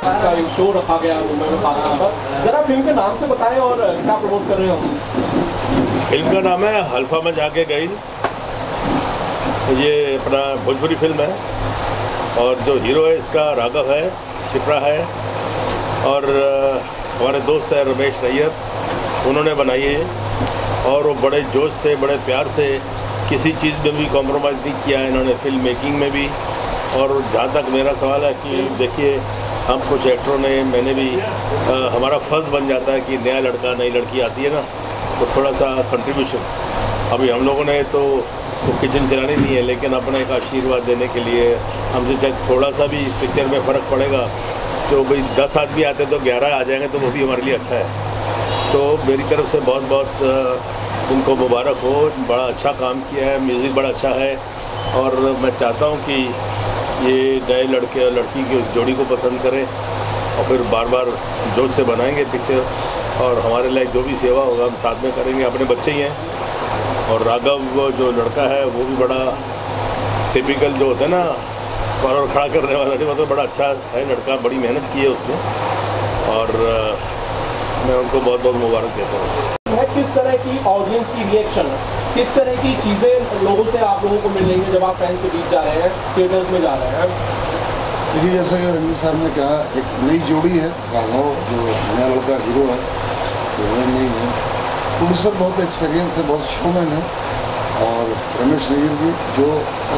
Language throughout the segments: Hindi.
का एक शो रखा गया मुंबई में खास तौर पर, जरा फिल्म के नाम से बताएं और क्या प्रमोट कर रहे हो? फिल्म का नाम है हल्फा में जाके गई। ये अपना भोजपुरी फिल्म है और जो हीरो है इसका राघव है, शिप्रा है और हमारे दोस्त है रमेश नैयर, उन्होंने बनाई है और वो बड़े जोश से बड़े प्यार से किसी चीज़ में भी कॉम्प्रोमाइज़ नहीं किया है इन्होंने, फिल्म मेकिंग में भी। और जहाँ तक मेरा सवाल है कि देखिए हम कुछ एक्टरों ने, मैंने भी हमारा फ़र्ज़ बन जाता है कि नया लड़का नई लड़की आती है ना, तो थोड़ा सा कंट्रीब्यूशन। अभी हम लोगों ने तो किचन चलानी नहीं है, लेकिन अपना एक आशीर्वाद देने के लिए हमसे चाहे थोड़ा सा भी इस पिक्चर में फ़र्क पड़ेगा, तो भाई 10 आदमी आते तो 11 आ जाएंगे तो वो भी हमारे लिए अच्छा है। तो मेरी तरफ से बहुत बहुत उनको मुबारक हो, बड़ा अच्छा काम किया है, म्यूज़िक बड़ा अच्छा है और मैं चाहता हूँ कि ये नए लड़के और लड़की की उस जोड़ी को पसंद करें और फिर बार बार जोश से बनाएंगे पिक्चर और हमारे लायक जो भी सेवा होगा हम साथ में करेंगे। अपने बच्चे ही हैं और राघव जो लड़का है वो भी बड़ा टिपिकल जो होता है ना, कॉलर खड़ा करने वाला, मतलब बड़ा अच्छा है लड़का, बड़ी मेहनत की है उसने और मैं उनको बहुत बहुत मुबारक देता हूँ। किस तरह की ऑडियंस की रिएक्शन, किस तरह की चीज़ें लोगों से आप लोगों को मिलेंगे जब आप फैंस के बीच जा रहे हैं, थिएटर्स में जा रहे हैं? देखिए जैसा कि रंजीत साहब ने कहा, एक नई जोड़ी है, राघव जो नया लड़का हीरो है, हीरोइन नहीं है, प्रोड्यूसर बहुत एक्सपीरियंस है, बहुत शोमैन है और रमेश नैयर जी जो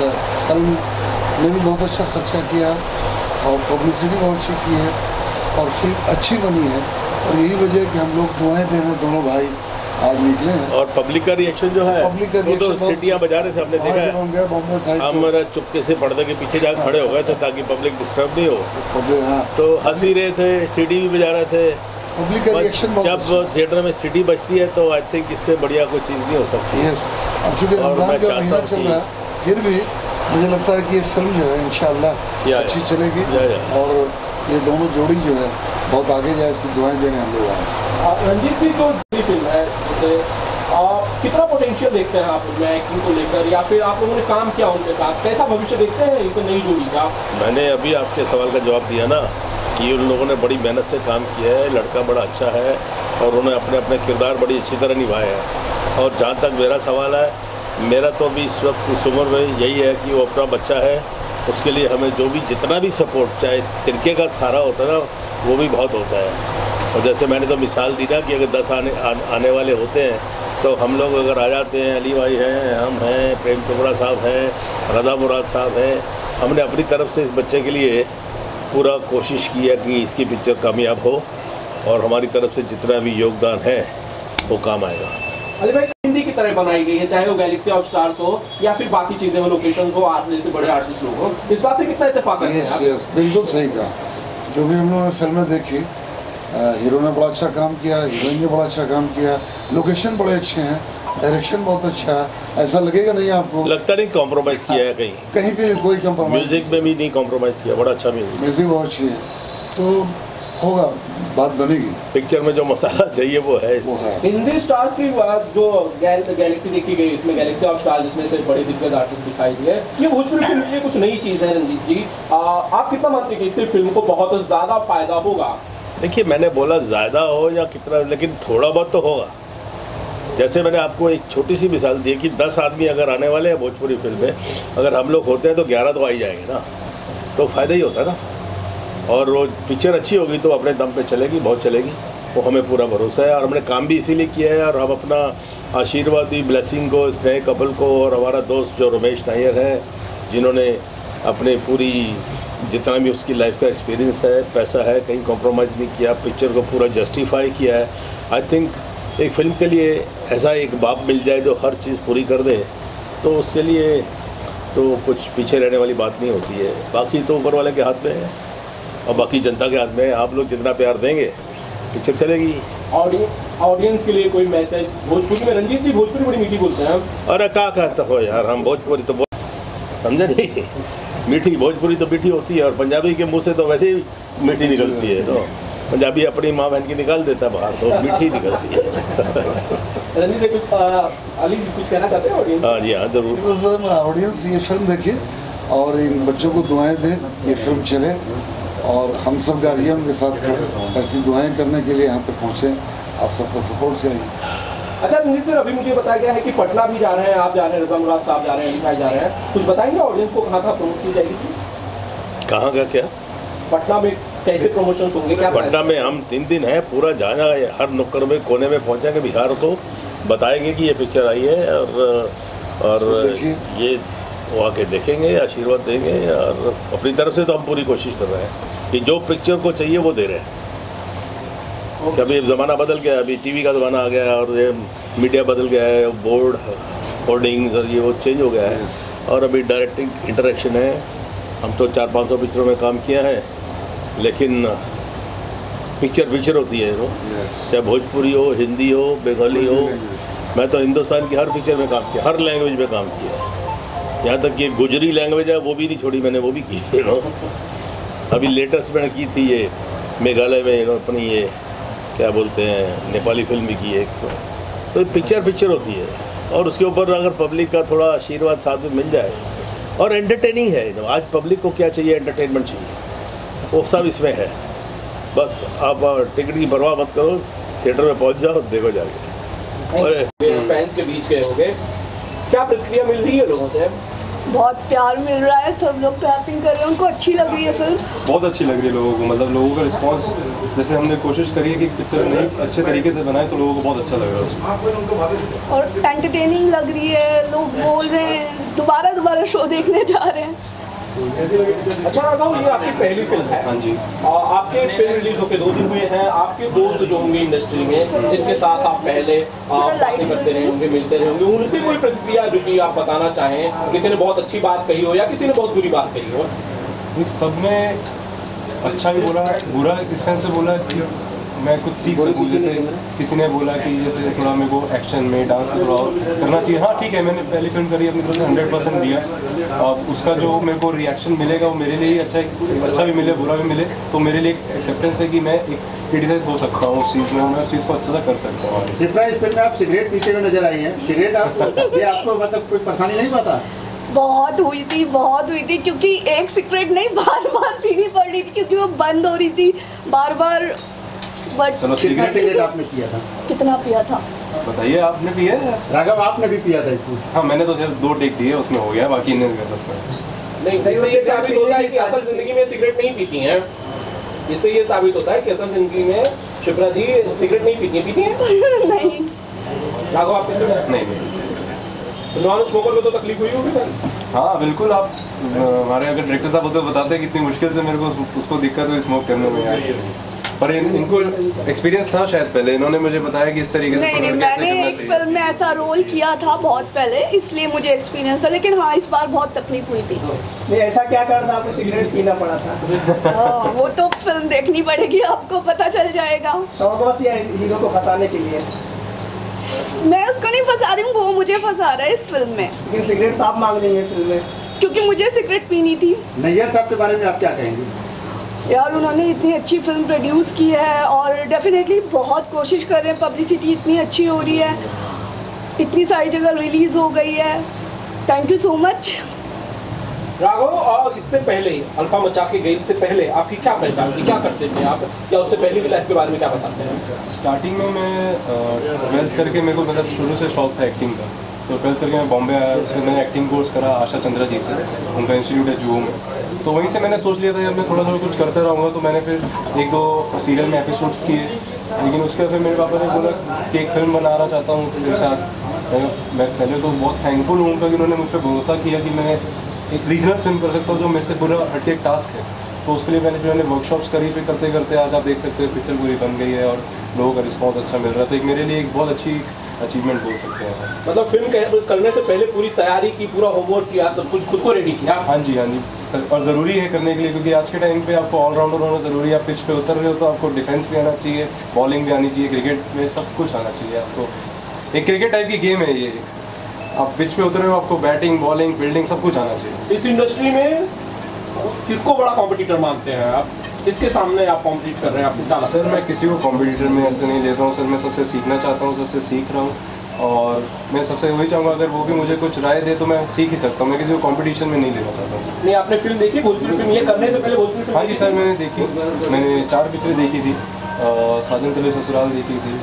फिल्म में भी बहुत अच्छा खर्चा किया और पब्लिसिटी बहुत अच्छी की है और फिल्म अच्छी बनी है और यही वजह है कि हम लोग दुआएं देने दोनों भाई आज निकले हैं। और पब्लिक का रिएक्शन जो है वो तो सीटियाँ बजा रहे थे, हमने देखा है, बॉम्बे साइड हम चुपके से पर्दे के पीछे जाकर खड़े हो गए थे ताकि पब्लिक डिस्टर्ब नहीं हो। हाँ, तो हंस भी रहे थे, सीटी भी बजा रहे थे। पब्लिक का रिएक्शन जब थिएटर में सीटी बजती है तो आई थिंक इससे बढ़िया कोई चीज़ नहीं हो सकती। यस, अब चूँकि रमजान का महीना चल रहा है, फिर भी मुझे लगता है कि ये फिल्म जो है इंशाअल्लाह अच्छी चलेगी और ये दोनों जोड़ी जो है बहुत आगे जाए, इससे दुआएं देने हम लोग आए। रंजीत जी जो फिल्म है, जैसे कितना पोटेंशियल देखते हैं आप उनमें एक्टिंग को लेकर, या फिर आप लोगों ने काम किया उनके साथ, कैसा भविष्य देखते हैं इस नई जोड़ी का? मैंने अभी आपके सवाल का जवाब दिया ना कि उन लोगों ने बड़ी मेहनत से काम किया है, लड़का बड़ा अच्छा है और उन्होंने अपने अपने किरदार बड़ी अच्छी तरह निभाए हैं। और जहाँ तक मेरा सवाल है, मेरा तो अभी इस वक्त इस उम्र में यही है कि वो अपना बच्चा है, उसके लिए हमें जो भी जितना भी सपोर्ट, चाहे तिनके का सहारा होता है ना, वो भी बहुत होता है। और जैसे मैंने तो मिसाल दी ना कि अगर 10 आने वाले होते हैं तो हम लोग अगर आ जाते हैं, अली भाई हैं, हम हैं, प्रेम चोपड़ा साहब हैं, रदा मुराद साहब हैं, हमने अपनी तरफ से इस बच्चे के लिए पूरा कोशिश की है कि इसकी पिक्चर कामयाब हो और हमारी तरफ से जितना भी योगदान है वो काम आएगा। अली भाई हिंदी की तरह बनाई गई है, चाहे वो गैलेक्सी ऑफ स्टार्स हो या फिर बाकी चीज़ें हो, लोकेशंस हो, आप जैसे बड़े आर्टिस्ट लोग हो, इस बात से कितना इत्तेफाक है? बिल्कुल सही कहा। जो भी हम लोगों ने फिल्में देखी, हीरो ने बड़ा अच्छा काम किया, हीरोइन ने बड़ा अच्छा काम किया, लोकेशन बड़े अच्छे हैं, डायरेक्शन बहुत अच्छा है, ऐसा लगेगा नहीं आपको? लगता नहीं कॉम्प्रोमाइज़ किया है कहीं पे कोई कॉम्प्रोमाइज़, म्यूजिक में भी नहीं कॉम्प्रोमाइज़ किया, बड़ा अच्छा म्यूजिक बहुत अच्छी है, तो होगा, बात बनेगी। पिक्चर में जो मसाला चाहिए वो है। हिंदी स्टार्स की जो गैलेक्सी देखी गई, इसमें गैलेक्सी ऑफ स्टार्स जिसमें से बड़े दिग्गज आर्टिस्ट दिखाई दिए, ये भोजपुरी फिल्म के लिए कुछ नई चीज़ है। रंजीत जी, आप कितना मानते हैं कि इससे फिल्म को बहुत ज़्यादा फायदा होगा? देखिए मैंने बोला ज़्यादा हो या कितना, लेकिन थोड़ा बहुत तो होगा। जैसे मैंने आपको एक छोटी सी मिसाल दी कि 10 आदमी अगर आने वाले हैं भोजपुरी फिल्म में, अगर हम लोग होते हैं तो 11 तो आ ही जाएंगे ना, तो फ़ायदा ही होता है ना। और वो पिक्चर अच्छी होगी तो अपने दम पे चलेगी, बहुत चलेगी, वो हमें पूरा भरोसा है। और हमने काम भी इसीलिए किया है और हम अपना आशीर्वाद दी, ब्लेसिंग को इस नए कपल को और हमारा दोस्त जो रमेश नायर है, जिन्होंने अपने पूरी जितना भी उसकी लाइफ का एक्सपीरियंस है, पैसा है, कहीं कॉम्प्रोमाइज़ नहीं किया, पिक्चर को पूरा जस्टिफाई किया है। आई थिंक एक फ़िल्म के लिए ऐसा एक बाप मिल जाए जो हर चीज़ पूरी कर दे, तो उसके लिए तो कुछ पीछे रहने वाली बात नहीं होती है। बाकी तो ऊपर वाले के हाथ में है और बाकी जनता के हाथ में है। आप लोग जितना प्यार देंगे पिक्चर चलेगी। ऑडियंस के लिए कोई मैसेज भोजपुरी में? रंजीत जी भोजपुरी बड़ी मीठी बोलते हैं। अरे क्या कहते हो यार, हम भोजपुरी तो समझे नहीं, मीठी भोजपुरी तो मीठी होती है और पंजाबी के मुंह से तो वैसे ही मीठी निकलती है। तो पंजाबी अपनी माँ बहन की निकाल देता है बाहर, तो मीठी निकलती है। रंजीत जी कुछ कहना चाहते हैं ऑडियंस? हाँ जी हाँ जरूर। ऑडियंस ये फिल्म देखे और इन बच्चों को दुआएं दें, ये फिल्म चले और हम सब गार्जियन के साथ ऐसी दुआएं करने के लिए यहाँ तक पहुँचे। आप सबका सपोर्ट चाहिए। अच्छा रणजीत सर, अभी मुझे बताया गया है कि पटना भी जा रहे हैं, आप जा रहे हैं, रज़ा मुराद साहब जा रहे हैं, अली भाई जा रहे हैं, कुछ बताएंगे ऑडियंस को कहाँ प्रमोट की जाएगी? कहाँ का क्या? पटना में कैसे प्रमोशन होंगे? क्या पटना में हम 3 दिन है, पूरा जाना है, हर नुक्कड़ में कोने में पहुँचेंगे बिहार को, बताएंगे कि ये पिक्चर आई है और ये वो आके देखेंगे, आशीर्वाद देंगे। और अपनी तरफ से तो हम पूरी कोशिश कर रहे हैं कि जो पिक्चर को चाहिए वो दे रहे हैं। अभी ज़माना बदल गया, अभी टीवी का ज़माना आ गया और ये मीडिया बदल गया है, बोर्ड होर्डिंग्स और ये वो चेंज हो गया है। और अभी डायरेक्टिंग इंटरेक्शन है। हम तो 400-500 पिक्चरों में काम किया है, लेकिन पिक्चर होती है वो, चाहे भोजपुरी हो, हिंदी हो, बंगाली हो। मैं तो हिंदुस्तान की हर पिक्चर में काम किया, हर लैंग्वेज में काम किया है। यहाँ तक कि गुजरी लैंग्वेज है वो भी नहीं छोड़ी मैंने, वो भी की है। अभी लेटेस्ट मैंने की थी ये मेघालय में अपनी ये क्या बोलते हैं, नेपाली फिल्म भी की है। तो पिक्चर होती है और उसके ऊपर अगर पब्लिक का थोड़ा आशीर्वाद साथ में मिल जाए और एंटरटेनिंग है। आज पब्लिक को क्या चाहिए? एंटरटेनमेंट चाहिए, वो सब इसमें है। बस आप टिकट की परवाह मत करो, थिएटर में पहुंच जाओ, देखो जाके। और फैंस के बीच गए होंगे, क्या प्रतिक्रिया मिल रही है लोगों से? बहुत प्यार मिल रहा है, सब लोग क्लैपिंग कर रहे हैं, उनको अच्छी लग रही है फिल्म। बहुत अच्छी लग रही है लोगों को, मतलब लोगों का रिस्पांस, जैसे हमने कोशिश करी है कि पिक्चर नहीं अच्छे तरीके से बनाए तो लोगों को बहुत अच्छा लग रहा है और एंटरटेनिंग लग रही है, लोग बोल रहे हैं दोबारा शो देखने जा रहे हैं। अच्छा राघव, ये आपकी पहली फिल्म है। हाँ जी। आपके फिल्म रिलीज होके 2 दिन हुए हैं। आपके दोस्त जो होंगे इंडस्ट्री में, जिनके साथ आप पहले बातें करते रहे होंगे, मिलते रहे होंगे, उनसे कोई प्रतिक्रिया जो कि आप बताना चाहें? किसी ने बहुत अच्छी बात कही हो या किसी ने बहुत बुरी बात कही हो? सब ने अच्छा भी बोला, बुरा इस सेंस से बोला कि मैं कुछ सीख सकूँ। जैसे किसी ने बोला कि जैसे थोड़ा मेरे को एक्शन में डांस में थोड़ा और करना चाहिए। हाँ ठीक है, मैंने पहली फिल्म करी, अपनी तरफ से 100% दिया और उसका जो मेरे को रिएक्शन मिलेगा वो मेरे लिए ही अच्छा भी मिले, बुरा भी मिले, तो मेरे लिए एक एक्सेप्टेंस है कि मैं एक क्रिटिसाइज हो सकता हूँ उस चीज़ में, मैं उस चीज़ को अच्छा सा कर सकता हूँ। शिप्रा, इस फिल्म में आप सिगरेट पीते हुए नजर आई हैं। सिगरेट ये आपको मतलब कोई परेशानी नहीं पाता? बहुत हुई थी क्योंकि एक सिगरेट नहीं, बार पीनी पड़ रही थी क्योंकि वो बंद हो रही थी बार। बट कितना सिगरेट आपने पिया था? कितना पिया था बताइए, आपने पिया है? राघव, आपने भी पिया था इसमें? हाँ, मैंने तो सिर्फ 2 टेक दिए, उसमें हो गया, बाकी नहीं कर सकता। नहीं, इससे ये साबित होता है कि असल जिंदगी में सिगरेट नहीं पीती हैं। इससे ये साबित होता है कि असल जिंदगी में शिप्रा जी सिगरेट नहीं पीती हैं। नहीं। राघव, आप नहीं। नॉन स्मोकर को तो तकलीफ हुई होगी? हाँ बिल्कुल। आप हमारे अगर डायरेक्टर साहब होते बताते हैं कितनी मुश्किल से मेरे को उसको दिक्कत हुई स्मोक करने में यार। पर इनको एक्सपीरियंस था शायद पहले, इन्होंने मुझे बताया कि इस तरीके से नहीं, मैंने एक फिल्म में ऐसा रोल किया था बहुत पहले, इसलिए मुझे एक्सपीरियंस है। लेकिन हाँ, इस बार बहुत तकलीफ हुई थी। नहीं, ऐसा क्या कारण था आपको सिगरेट पीना पड़ा था? वो तो फिल्म देखनी पड़ेगी, आपको पता चल जाएगा। शौक बस या हीरो को फंसाने के लिए? मैं उसको नहीं फंसा रही हूँ, वो मुझे फंसा रहा है इस फिल्म में। लेकिन सिगरेट तो आप मांग रही हैं फिल्म में। क्योंकि मुझे सिगरेट पीनी थी। नैयर साहब के बारे में आप क्या कहेंगे? यार, उन्होंने इतनी अच्छी फिल्म प्रोड्यूस की है और डेफिनेटली बहुत कोशिश कर रहे हैं। पब्लिसिटी इतनी अच्छी हो रही है, इतनी सारी जगह रिलीज हो गई है। Thank you so much. Raghav, और इससे पहले अल्फा मचा के गई से पहले आपकी क्या पहचान थी? क्या करते थे आप, या उससे पहले की लाइफ के बारे में क्या बताते हैं? स्टार्टिंग में मैं 12th करके मेरे को मतलब शुरू से शौक था एक्टिंग का। तो 12th करके मैं बॉम्बे आया, उससे मैंने एक्टिंग कोर्स करा आशा चंद्रा जी से, उनका इंस्टीट्यूट है जुहू में। तो वहीं से मैंने सोच लिया था जब मैं थोड़ा कुछ करता रहूँगा। तो मैंने फिर 1-2 सीरियल में एपिसोड्स किए, लेकिन उसके बाद फिर मेरे पापा ने बोला कि एक फिल्म बनाना चाहता हूँ तेरे साथ। मैं पहले तो बहुत थैंकफुल हूँ कि उन्होंने मुझ पर भरोसा किया कि मैं एक रीजनल फिल्म कर सकता हूँ, जो मेरे से पूरा हट एक टास्क है। तो उसके लिए मैंने वर्कशॉप्स करी, फिर करते करते आज आप देख सकते हैं पिक्चर पूरी बन गई है और लोगों का रिस्पॉन्स अच्छा मिल रहा है। तो एक मेरे लिए एक बहुत अच्छी अचीवमेंट बोल सकते हैं। मतलब फिल्म करने से पहले पूरी तैयारी की, पूरा होमवर्क किया, सब कुछ खुद को रेडी किया? हाँ जी। और ज़रूरी है करने के लिए, क्योंकि आज के टाइम पे आपको ऑलराउंडर होना ज़रूरी है। आप पिच पे उतर रहे हो तो आपको डिफेंस भी आना चाहिए, बॉलिंग भी आनी चाहिए, क्रिकेट में सब कुछ आना चाहिए आपको। एक क्रिकेट टाइप की गेम है ये। आप पिच पे उतर रहे हो, आपको बैटिंग, बॉलिंग, फील्डिंग सब कुछ आना चाहिए। इस इंडस्ट्री में किसको बड़ा कॉम्पिटिटर मानते हैं आप? किसके सामने आप कॉम्पीट कर रहे हैं? आपको क्या लगता है? सर, मैं किसी को कॉम्पिटिटर में ऐसे नहीं लेता हूँ सर। मैं सबसे सीखना चाहता हूँ, सबसे सीख रहा हूँ और मैं सबसे वही चाहूँगा, अगर वो भी मुझे कुछ राय दे तो मैं सीख ही सकता हूँ, मैं किसी को कंपटीशन में नहीं लेना चाहता हूँ। नहीं, आपने फिल्म देखी भोजपुरी फिल्म? ये करने से पहले भोजपुरी फिल्म? हाँ जी सर, मैंने देखी, मैंने 4 पिक्चरें देखी थी। साजन चले ससुराल देखी थी,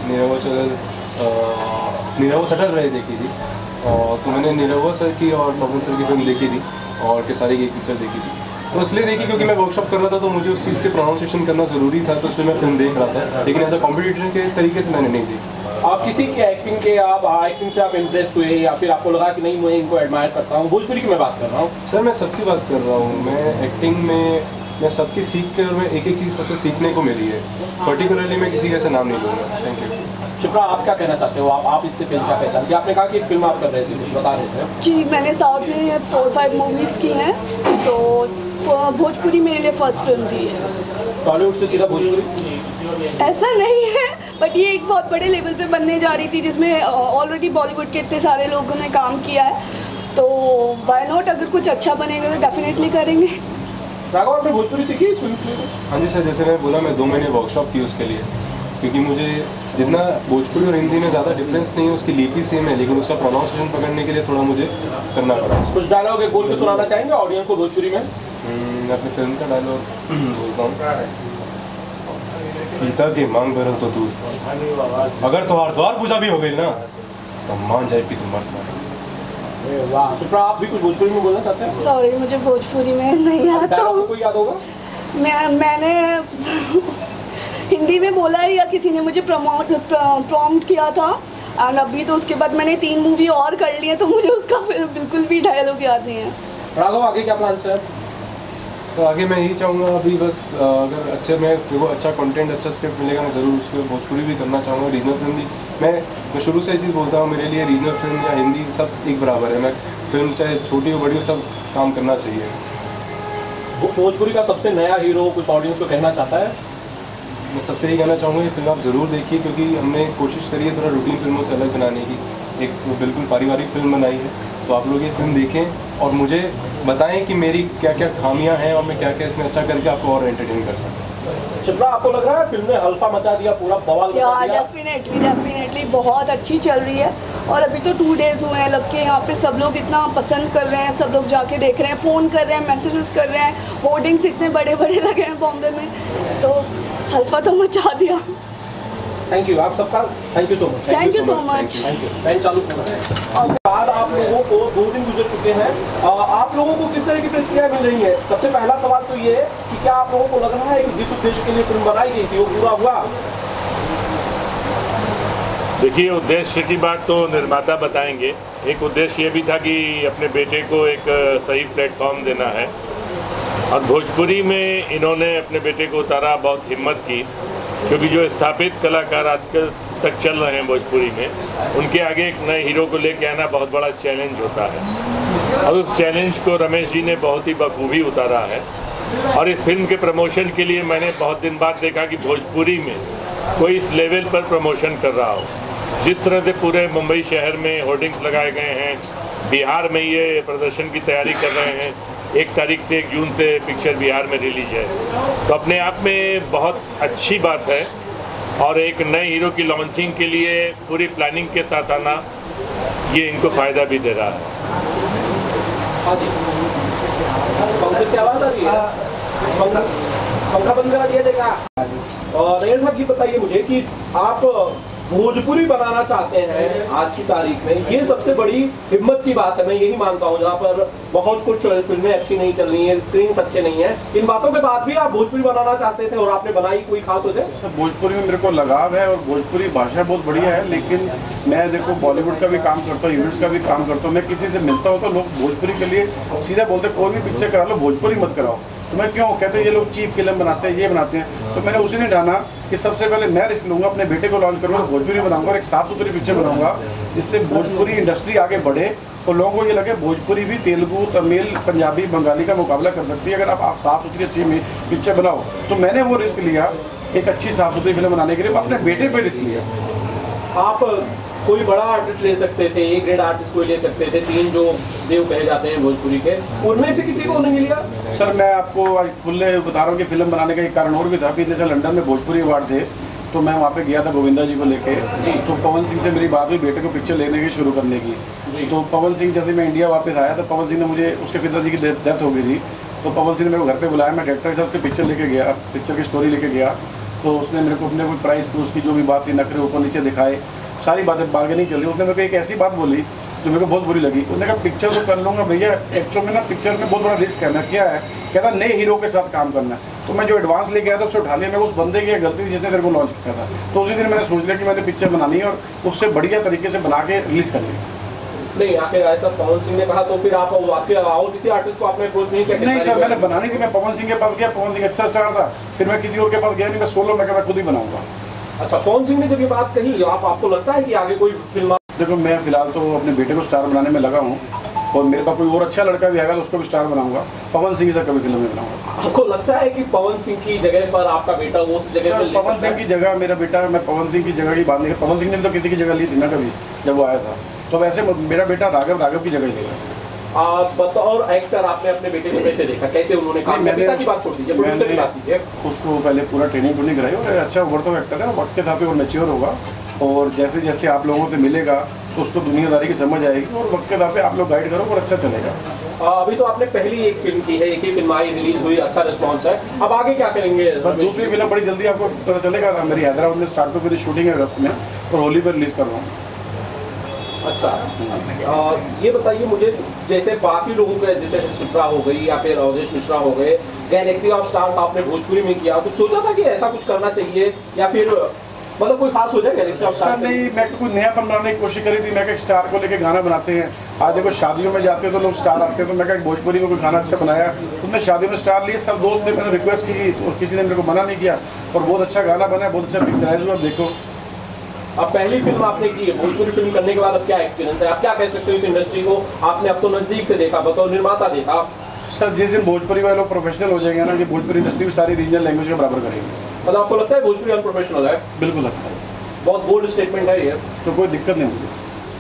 नीरव सटल रहे देखी थी, और तो मैंने नीरव सर की और पवन सर की फिल्म देखी थी, और केसारी की एक पिक्चर देखी थी। तो इसलिए देखी क्योंकि मैं वर्कशॉप कर रहा था, तो मुझे उस चीज़ के प्रोनाउंसिएशन करना ज़रूरी था, तो इसलिए मैं फिल्म देख रहा था, लेकिन एज अ कॉम्पिटिटर के तरीके से मैंने नहीं देखी। आप किसी की एक्टिंग के एक्टिंग से आप इम्प्रेस हुए, या फिर आपको लगा कि नहीं मैं इनको एडमायर करता हूँ? भोजपुरी की मैं बात कर रहा हूँ सर, मैं सबकी बात कर रहा हूँ। मैं एक्टिंग में मैं सबकी सीख के, और मैं एक एक चीज़ सबसे सीखने को मिली है। पर्टिकुलरली मैं किसी का ऐसा नाम नहीं लूँगा। Thank you. शिप्रा, आप क्या कहना चाहते हो? आप इससे फिल्म क्या पहचान की? आपने कहा कि एक फिल्म आप कर रहे थे, कुछ बता रहे थे। जी, मैंने साउथ में 4-5 मूवीज़ की हैं, तो भोजपुरी मेरे लिए फर्स्ट फिल्म थी। टॉलीवुड से सीधा भोजपुरी? ऐसा नहीं है, बट ये एक बहुत बड़े लेवल पे बनने जा रही थी, जिसमें ऑलरेडी बॉलीवुड के इतने सारे लोगों ने काम किया है, तो व्हाई नॉट, अगर कुछ अच्छा बनेगा तो डेफिनेटली करेंगे। राघव, आपने भोजपुरी सीखी इस फिल्म के लिए? हाँ जी सर, जैसे मैं बोला, मैं 2 महीने वर्कशॉप की उसके लिए, क्योंकि मुझे जितना भोजपुरी और हिंदी में ज़्यादा डिफरेंस नहीं है, उसकी लिपि सेम है, लेकिन उसका प्रोनाउंसिएशन पकड़ने के लिए थोड़ा मुझे करना पड़ा। कुछ डायलॉग एक बोल के सुनाना चाहेंगे ऑडियंस को भोजपुरी में? मैं अपनी फिल्म का डायलॉग बोलता हूँ। पिता के मांग भरल तो तू, अगर तुम्हार द्वार पूजा भी हो गई ना, तो मान जाए कि तुम मर्द मारे। वाह, शिप्रा, आप भी कुछ भोजपुरी में बोलना चाहते हैं? सॉरी, मुझे भोजपुरी में नहीं आता। डायलॉग कोई याद होगा? मैंने हिंदी में बोला है, या किसी ने मुझे प्रॉम्प्ट किया था, और अभी तो उसके बाद मैंने 3 मूवी और कर ली है, तो मुझे उसका बिल्कुल भी डायलॉग याद नहीं है। राघव, आगे क्या प्लान है? तो आगे मैं यही चाहूँगा, अभी बस अगर अच्छे मेरे को अच्छा कंटेंट, अच्छा स्क्रिप्ट मिलेगा, मैं ज़रूर उसको भोजपुरी भी करना चाहूँगा, रीजनल फिल्म भी। मैं शुरू से ये चीज़ बोलता हूँ, मेरे लिए रीजनल फिल्म या हिंदी सब एक बराबर है। मैं फिल्म चाहे छोटी हो बड़ी हो, सब काम करना चाहिए। भोजपुरी का सबसे नया हीरो कुछ ऑडियंस को कहना चाहता है? मैं सबसे यही कहना चाहूँगा, ये फिल्म आप ज़रूर देखिए, क्योंकि हमने कोशिश करी है थोड़ा रूटीन फिल्मों से अलग बनाने की, एक बिल्कुल पारिवारिक फिल्म बनाई है। तो आप लोग ये फिल्म देखें और मुझे बताएं कि मेरी क्या क्या खामियां हैं, और मैं क्या क्या इसमें अच्छा करके आपको और एंटरटेन कर सकता हूँ। शिप्रा, आपको लग रहा है फिल्म ने हल्का मचा दिया, पूरा बवाल मचा दिया? डेफिनेटली बहुत अच्छी चल रही है, और अभी तो 2 डेज हुए हैं लग के, यहाँ पे सब लोग इतना पसंद कर रहे हैं, सब लोग जाके देख रहे हैं, फ़ोन कर रहे हैं, मैसेजेस कर रहे हैं, होर्डिंग्स इतने बड़े बड़े लगे हैं बॉम्बे में, तो हल्का तो मचा दिया। थैंक यू, आप सबका thank you so much. Thank you so much. Thank you. मैं चालू बाद आप लोगों को 2 दिन गुजर चुके हैं, आप लोगों को किस तरह की प्रतिक्रिया मिल रही है? सबसे पहला सवाल तो ये है कि क्या आप लोगों को लग रहा है कि जिस उद्देश्य के लिए फिल्म बनाई गई थी वो पूरा हुआ? देखिए, उद्देश्य की बात तो निर्माता बताएंगे। एक उद्देश्य ये भी था कि अपने बेटे को एक सही प्लेटफॉर्म देना है, और भोजपुरी में इन्होंने अपने बेटे को उतारा, बहुत हिम्मत की, क्योंकि जो स्थापित कलाकार आजकल तक चल रहे हैं भोजपुरी में, उनके आगे एक नए हीरो को लेके आना बहुत बड़ा चैलेंज होता है, और उस चैलेंज को रमेश जी ने बहुत ही बखूबी उतारा है। और इस फिल्म के प्रमोशन के लिए मैंने बहुत दिन बाद देखा कि भोजपुरी में कोई इस लेवल पर प्रमोशन कर रहा हो। जिस तरह से पूरे मुंबई शहर में होर्डिंग्स लगाए गए हैं, बिहार में ये प्रदर्शन की तैयारी कर रहे हैं, 1 तारीख से 1 जून से पिक्चर बिहार में रिलीज है, तो अपने आप में बहुत अच्छी बात है। और एक नए हीरो की लॉन्चिंग के लिए पूरी प्लानिंग के साथ आना, ये इनको फ़ायदा भी दे रहा है। हाँ जी, पंखे से आवाज़ आ रही है? पंखा बंद करा दिया जाएगा। और रेल साहब, ये बताइए मुझे कि आप भोजपुरी बनाना चाहते हैं आज की तारीख में, ये सबसे बड़ी हिम्मत की बात है, मैं यही मानता हूँ। जहाँ पर बहुत कुछ फिल्में अच्छी नहीं चल रही हैं, स्क्रीन्स अच्छे नहीं हैं, इन बातों के बाद भी आप भोजपुरी बनाना चाहते थे और आपने बनाई, कोई खास वजह? सर, भोजपुरी में मेरे को लगाव है, और भोजपुरी भाषा बहुत बढ़िया है, लेकिन मैं देखो बॉलीवुड का भी काम करता हूँ, यूनिट्स का भी काम करता हूँ। मैं किसी से मिलता हूँ तो लोग भोजपुरी के लिए सीधा बोलते कोई भी पिक्चर करा लो, भोजपुरी मत कराओ। तो मैं क्यों कहते हैं ये लोग चीप फिल्म बनाते हैं, ये बनाते हैं। तो मैंने उसी ने जाना कि सबसे पहले मैं रिस्क लूँगा, अपने बेटे को लॉन्च करूँगा, भोजपुरी बनाऊँगा और एक साफ सुथरी पिक्चर बनाऊँगा, जिससे भोजपुरी इंडस्ट्री आगे बढ़े और लोगों को ये लगे भोजपुरी भी तेलुगु, तमिल, पंजाबी, बंगाली का मुकाबला कर सकती है अगर आप साफ सुथरी अच्छी पिक्चर बनाओ। तो मैंने वो रिस्क लिया, एक अच्छी साफ सुथरी फिल्म बनाने के लिए अपने बेटे पर रिस्क लिया। आप कोई बड़ा आर्टिस्ट ले सकते थे, A ग्रेड आर्टिस्ट कोई ले सकते थे, 3 जो देव कहे जाते हैं भोजपुरी के, उनमें से किसी को नहीं लिया? सर, मैं आपको आज खुले बता रहा हूँ कि फिल्म बनाने का एक कारण और भी था कि जैसे लंदन में भोजपुरी अवार्ड थे, तो मैं वहाँ पे गया था गोविंदा जी को लेके जी। तो पवन सिंह से मेरी बात हुई बेटे को पिक्चर लेने की शुरू करने की जी। तो पवन सिंह जैसे मैं इंडिया वापस आया तो पवन सिंह ने मुझे, उसके पिताजी की डेथ हो गई थी, तो पवन सिंह ने मेरे को घर पे बुलाया, मैं डायरेक्टर के साथ पिक्चर लेके गया, पिक्चर की स्टोरी लेके गया। तो उसने मेरे को अपने कोई प्राइस उसकी जो भी बात थी, नखरे ऊपर नीचे दिखाए, सारी बातें बार्गेनिंग चली। उसने मेरे को एक ऐसी बात बोली जो मेरे को बहुत बुरी लगी। उसने कहा पिक्चर तो कर लूँगा भैया, एक्चुअल में ना पिक्चर में बहुत बड़ा रिस्क है। मैं क्या है, कहता नए हीरो के साथ काम करना है। तो मैं जो एडवांस लेके आया था उससे उठा लिया, मैं उस बंदे की गलती थी जिसने तेरे को लॉन्च किया था। तो उसी दिन मैंने सोच लिया कि मैंने पिक्चर बनानी है और उससे बढ़िया तरीके से बना के रिलीज कर ली। नहीं आखिर ऐसा पवन सिंह ने कहा तो फिर आप आपके और किसी आर्टिस्ट को आपने अप्रोच नहीं किया? नहीं सर, मैंने बनानी थी, मैं पवन सिंह के पास गया, पवन सिंह अच्छा स्टार था, फिर मैं किसी और के पास गया नहीं, मैं सोलो मैं खुद ही बनाऊंगा। अच्छा, पवन सिंह ने जब ये बात कही, आपको लगता है कि आगे कोई फिल्म? देखो मैं फिलहाल तो अपने बेटे को स्टार बनाने में लगा हूँ और मेरे पास कोई और अच्छा लड़का भी आएगा तो उसको भी स्टार बनाऊंगा। पवन सिंह से कभी फिल्म में बनाऊंगा। आपको लगता है कि पवन सिंह की जगह पर आपका बेटा वो उस जगह पर ले सकता है? पवन सिंह की जगह मेरा बेटा, मैं पवन सिंह की जगह की बात नहीं, पवन सिंह ने तो किसी की जगह ली थी ना कभी जब वो आया था, तो वैसे मेरा बेटा राघव की जगह ही लेगा। बतौर एक्टर आपने अपने बेटे को कैसे देखा, कैसे उन्होंने काम किया? पिता की बात छोड़ दीजिए, प्रोड्यूसर की बात कीजिए। उसको पहले पूरा ट्रेनिंग कराई और अच्छा उभरता एक्टर है, वक्त के साथ ही वो मैच्योर होगा और जैसे जैसे आप लोगों से मिलेगा तो उसको दुनियादारी की समझ आएगी और वक्त के साथ आप लोग गाइड करो और अच्छा चलेगा। अभी तो आपने पहली एक फिल्म की है, एक ही फिल्म आई, रिलीज हुई, अच्छा रिस्पांस है, अब आगे क्या करेंगे? दूसरी फिल्म बड़ी जल्दी आपको पता चलेगा। मेरी हैदराबाद में स्टार्ट पर शूटिंग है अगस्त में और होली पर रिलीज कर रहा हूँ। अच्छा, ये बताइए मुझे, जैसे बाकी लोगों के जैसे शिप्रा हो गई या फिर अवधेश मिश्रा हो गए, गैलेक्सी ऑफ स्टार्स आपने भोजपुरी में किया, कुछ सोचा था कि ऐसा कुछ करना चाहिए या फिर मतलब कोई खास हो जाए गैलेक्सी ऑफ स्टार्स? नहीं, मैं कोई नया फिल्म बनाने की कोशिश करी थी। मैं एक स्टार को लेके गाना बनाते हैं, आज देखो शादियों में जाते हैं तो लोग स्टार आते हैं, तो मैं क्या भोजपुरी में कोई गाना अच्छा बनाया, तुमने शादियों में स्टार लिए, सब दोस्त थे, मैंने रिक्वेस्ट की और किसी ने मेरे को मना नहीं किया और बहुत अच्छा गाना बना, बहुत अच्छा पिक्चराइज हुआ। देखो अब पहली फिल्म आपने की है, भोजपुरी फिल्म करने के बाद अब क्या एक्सपीरियंस है, आप क्या कह सकते हो इस इंडस्ट्री को? आपने अब तो नजदीक से देखा, बतौर निर्माता देखा। सर जिस दिन भोजपुरी वाले लोग प्रोफेशनल हो जाएंगे ना, कि भोजपुरी इंडस्ट्री भी सारी रीजनल लैंग्वेज के बराबर करेंगे। मतलब आपको लगता है भोजपुरी अनप्रोफेशनल है? बिल्कुल लगता है। बहुत बोल्ड स्टेटमेंट है ये, तो कोई दिक्कत नहीं होगी।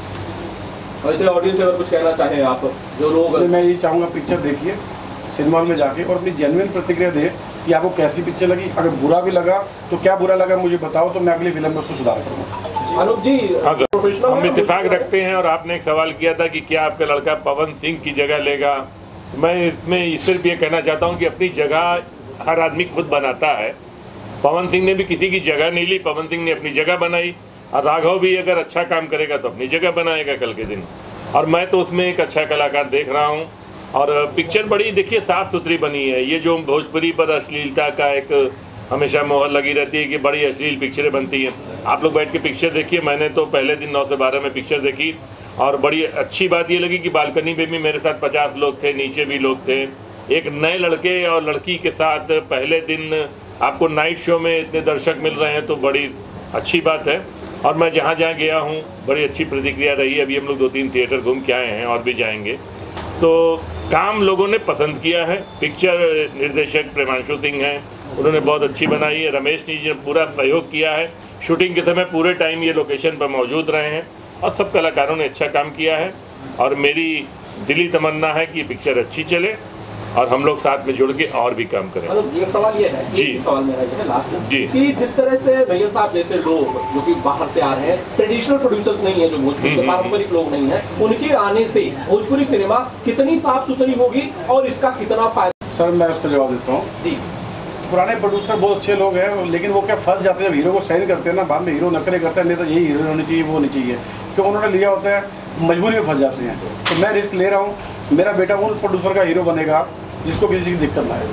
वैसे ऑडियंस अगर कुछ कहना चाहें आप, जो लोग, मैं ये चाहूँगा पिक्चर देखिए सिनेमा हॉल में जाके और अपनी जेन्युइन प्रतिक्रिया दे कि आपको कैसी पिक्चर लगी। अगर बुरा भी लगा तो क्या बुरा लगा मुझे बताओ, तो मैं अगली फिल्म में उसको सुधार करूँगा। अनूप जी, हाँ सर, हम इत्तेफाक रखते हैं और आपने एक सवाल किया था कि क्या आपका लड़का पवन सिंह की जगह लेगा, तो मैं इसमें सिर्फ ये कहना चाहता हूँ कि अपनी जगह हर आदमी खुद बनाता है। पवन सिंह ने भी किसी की जगह नहीं ली, पवन सिंह ने अपनी जगह बनाई और राघव भी अगर अच्छा काम करेगा तो अपनी जगह बनाएगा कल के दिन। और मैं तो उसमें एक अच्छा कलाकार देख रहा हूँ और पिक्चर बड़ी देखिए साफ़ सुथरी बनी है। ये जो भोजपुरी पर अश्लीलता का एक हमेशा मोहर लगी रहती है कि बड़ी अश्लील पिक्चरें बनती हैं, आप लोग बैठ के पिक्चर देखिए। मैंने तो पहले दिन 9 से 12 में पिक्चर देखी और बड़ी अच्छी बात ये लगी कि बालकनी में भी मेरे साथ 50 लोग थे, नीचे भी लोग थे। एक नए लड़के और लड़की के साथ पहले दिन आपको नाइट शो में इतने दर्शक मिल रहे हैं तो बड़ी अच्छी बात है। और मैं जहाँ जहाँ गया हूँ बड़ी अच्छी प्रतिक्रिया रही। अभी हम लोग 2-3 थिएटर घूम के आए हैं और भी जाएंगे। तो काम लोगों ने पसंद किया है। पिक्चर निर्देशक प्रेमांशु सिंह हैं, उन्होंने बहुत अच्छी बनाई है। रमेश जी ने पूरा सहयोग किया है, शूटिंग के समय पूरे टाइम ये लोकेशन पर मौजूद रहे हैं और सब कलाकारों ने अच्छा काम किया है। और मेरी दिली तमन्ना है कि पिक्चर अच्छी चले और हम लोग साथ में जुड़ के और भी काम करें। एक सवाल ये है, जी सवाल मेरा ये है लास्ट में जी, कि जिस तरह से भैया साहब जैसे लोग जो कि बाहर से आ रहे हैं, ट्रेडिशनल प्रोड्यूसर्स नहीं है, जो भोजपुरी के पारंपरिक लोग नहीं है, उनके आने से भोजपुरी सिनेमा कितनी साफ सुथरी होगी और इसका कितना फायदा? सर मैं उसका जवाब देता हूँ जी। पुराने प्रोड्यूसर बहुत अच्छे लोग हैं, लेकिन वो क्या फंस जाते हैं जब हीरो को साइन करते हैं ना, बाद में हीरो नखरे करते हैं, नहीं तो यही हीरो होनी चाहिए वो होनी चाहिए, क्योंकि उन्होंने लिया होता है, मजबूरी में फंस जाते हैं। तो मैं रिस्क ले रहा हूँ, मेरा बेटा उन प्रोड्यूसर का हीरो बनेगा जिसको किसी की दिक्कत ना आए।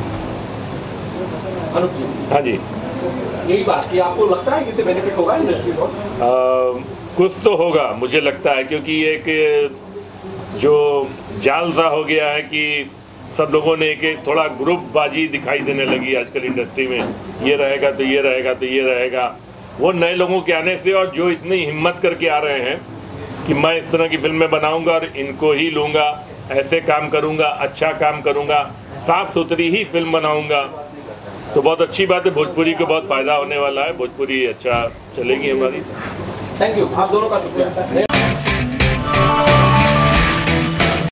अनुप जी, हाँ जी, यही बात कि आपको लगता है कि इससे बेनिफिट होगा इंडस्ट्री को? कुछ तो होगा मुझे लगता है, क्योंकि एक जो जाल सा हो गया है कि सब लोगों ने एक थोड़ा ग्रुपबाजी दिखाई देने लगी आजकल इंडस्ट्री में, ये रहेगा तो ये रहेगा तो ये रहेगा। वो नए लोगों के आने से और जो इतनी हिम्मत करके आ रहे हैं कि मैं इस तरह की फिल्में बनाऊंगा और इनको ही लूँगा, ऐसे काम करूंगा, अच्छा काम करूंगा, साफ सुथरी ही फिल्म बनाऊंगा, तो बहुत अच्छी बात है। भोजपुरी को बहुत फ़ायदा होने वाला है, भोजपुरी अच्छा चलेगी हमारी। थैंक यू, आप दोनों का शुक्रिया।